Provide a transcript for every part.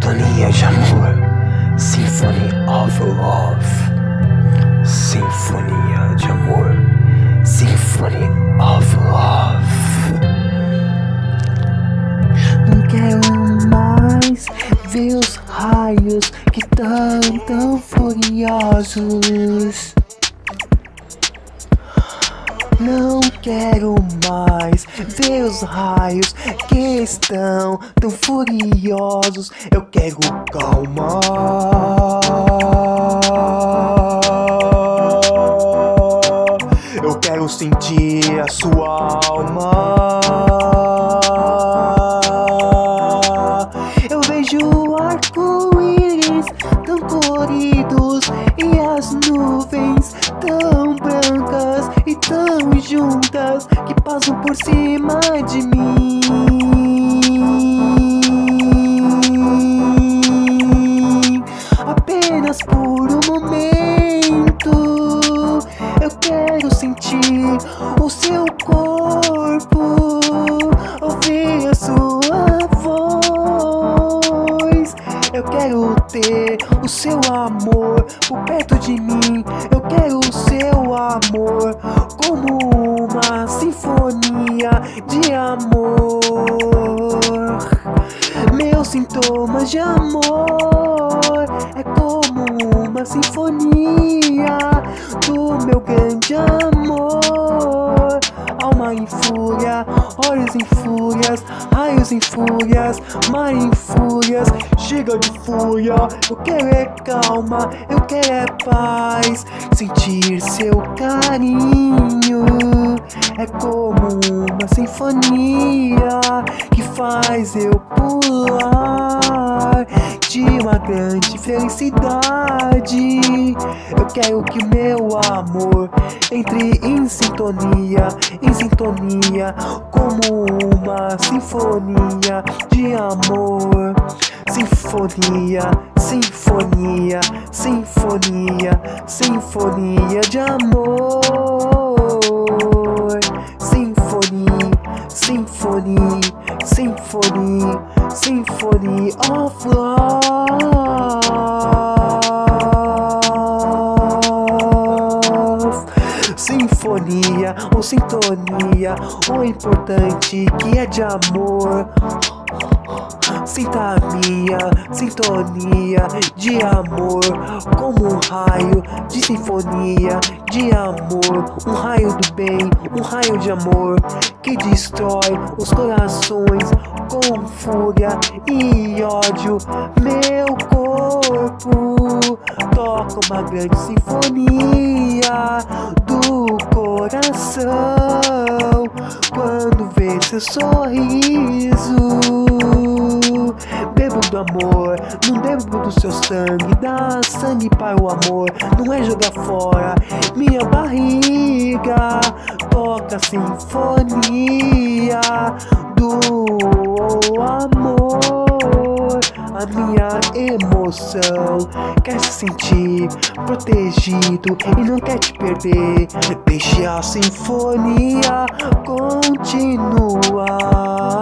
Sintonia de amor, Symphony of Love. Sinfonia de amor, Symphony of Love. Não quero mais ver os raios que tão furiosos. Não quero mais ver os raios que estão tão furiosos. Eu quero calma. Eu quero sentir a sua alma. Eu vejo arco-íris tão coloridos e as nuvens tão brancas e tão juntas que passam por cima de mim. Apenas por um momento eu quero sentir o seu corpo, ouvir a sua voz. Eu quero ter o seu amor por perto de mim. Eu quero o seu amor como uma sinfonia de amor. Meus sintomas de amor é como uma sinfonia do meu grande amor. Alma em fúria, olhos em fúrias, raios em fúrias, mar em fúrias. Chega de fúria, eu quero é calma, eu quero é paz. Sentir seu carinho é como uma sinfonia que faz eu pular de uma grande felicidade. Eu quero que meu amor entre em sintonia como uma sinfonia de amor. Sinfonia, sinfonia, sinfonia, sinfonia de amor. Sinfonia, sinfonia, sinfonia, symphony of love. Sinfonia ou sintonia, o importante que é de amor. Sinta a minha sintonia de amor como um raio de sinfonia de amor. Um raio do bem, um raio de amor que destrói os corações com fúria e ódio. Meu corpo toca uma grande sinfonia do coração quando vê seu sorriso. Bebo do amor, não bebo do seu sangue. Dá sangue para o amor, não é jogar fora. Minha barriga toca a sinfonia do amor. A minha emoção quer se sentir protegido e não quer te perder. Deixe a sinfonia continuar.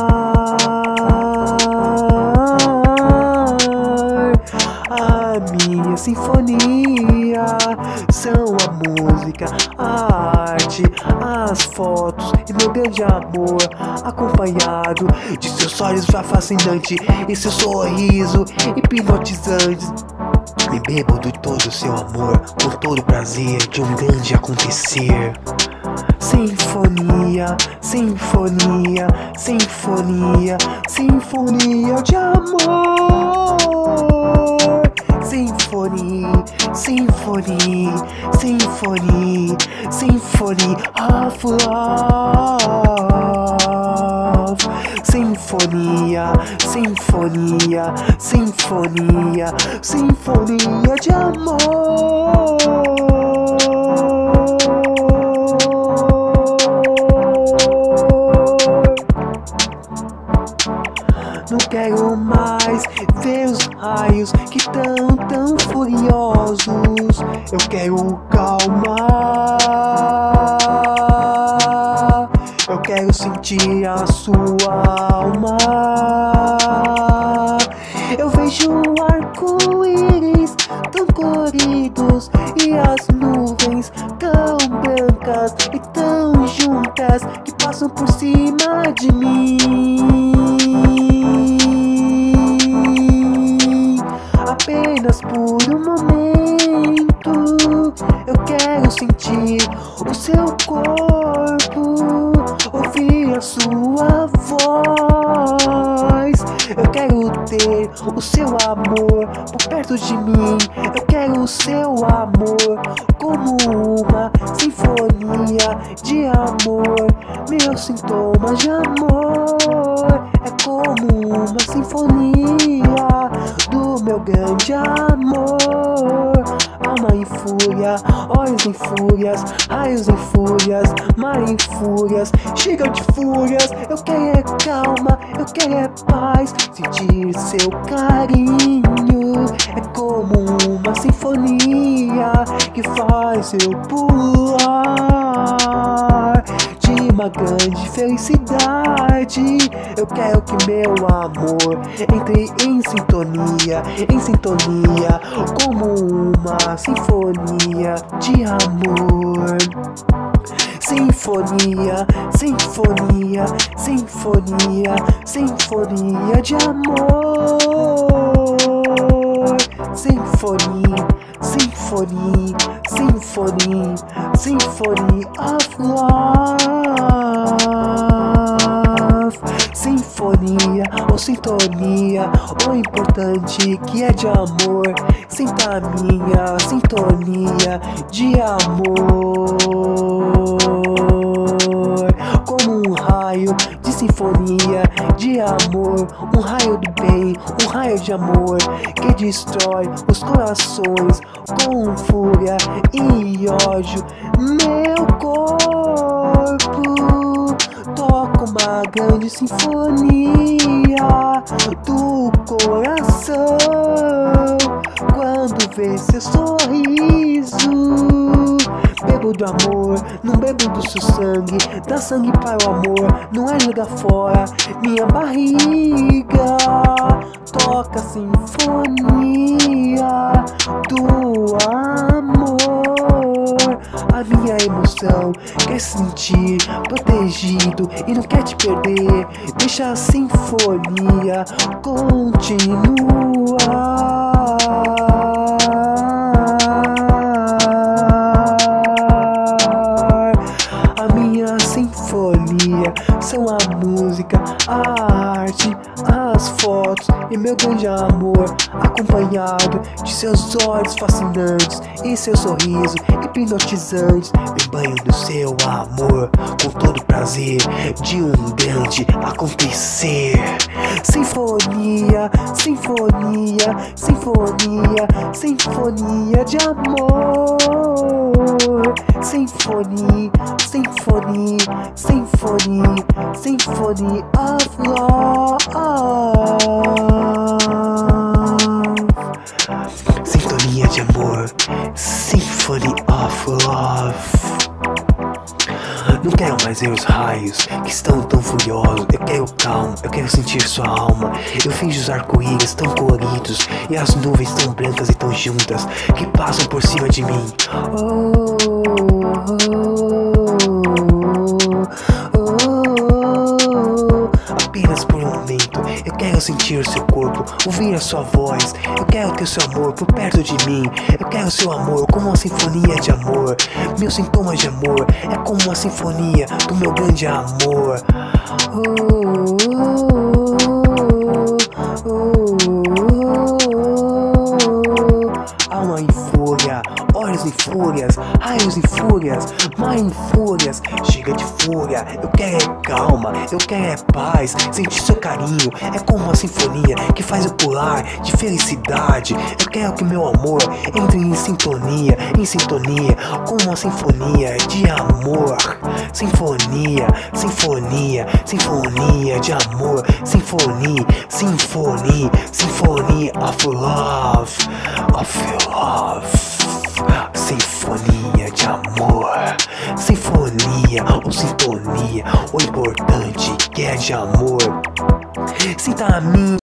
A minha sinfonia são a música, a arte, as fotos e meu grande amor, acompanhado de seus olhos fascinantes e seu sorriso hipnotizante. Me bebo de todo o seu amor, com todo o prazer de um grande acontecer. Sinfonia, sinfonia, sinfonia, sinfonia de amor. Symphony, symphony, symphony, symphony of love. Sinfonia, sinfonia, sinfonia, sinfonia de amor. Não quero mais ver os raios que tão furiosos. Eu quero calma. Eu quero sentir a sua alma. Eu que passam por cima de mim. Apenas por um momento eu quero sentir o seu corpo, ouvir a sua voz. Eu quero ter o seu amor por perto de mim. Eu quero o seu amor como uma sinfonia de amor. Meus sintomas de amor é como uma sinfonia do meu grande amor. Alma em fúria, olhos em fúrias, raios em fúrias, mar em fúrias, chega de fúrias. Eu quero é calma, eu quero é paz. Sentir seu carinho é como uma sinfonia que faz eu pular de uma grande felicidade. Eu quero que meu amor entre em sintonia como uma sinfonia de amor. Sinfonia, sinfonia, sinfonia, sinfonia de amor. Sinfonia, symphony, symphony, symphony of love. Sinfonia ou sintonia, o importante que é de amor. Sinta a minha sintonia de amor, como um raio de sinfonia de amor, um raio do bem, um raio de amor que destrói os corações com fúria e ódio. Meu corpo toca uma grande sinfonia do coração quando vê seu sorriso. Bebo do amor, não bebo do seu sangue. Dá sangue para o amor, não é jogar fora minha barriga. Toca a sinfonia do amor. A minha emoção quer se sentir protegido e não quer te perder. Deixa a sinfonia continuar. São a música, a arte, as fotos e meu grande amor, acompanhado de seus olhos fascinantes e seu sorriso hipnotizante. Me banho do seu amor com todo o prazer de um grande acontecer. Sinfonia, sinfonia, sinfonia, sinfonia de amor. Symphony, symphony, symphony, symphony of love. Sintonia de amor, symphony of love. Não quero mais ver os raios que estão tão furiosos. Eu quero calma, eu quero sentir sua alma. Eu finjo os arco-íris tão coloridos e as nuvens tão brancas e tão juntas que passam por cima de mim. Apenas por um momento eu quero sentir o seu corpo, ouvir a sua voz. Eu quero ter o seu amor por perto de mim. Eu quero o seu amor como uma sinfonia de amor. Meus sintomas de amor é como uma sinfonia do meu grande amor. Alma em fúria, olhos em fúrias, raios em fúrias, mar em fúrias, chega de fúria. Eu quero é calma, eu quero é paz. Sentir seu carinho é como uma sinfonia que faz eu pular de felicidade. Eu quero que meu amor entre em sintonia com uma sinfonia de amor. Sinfonia, sinfonia, sinfonia de amor. Sinfonia, sinfonia, sinfonia of love, of love. Sinfonia de amor, sinfonia ou sintonia, o importante que é de amor. Sinta a mim.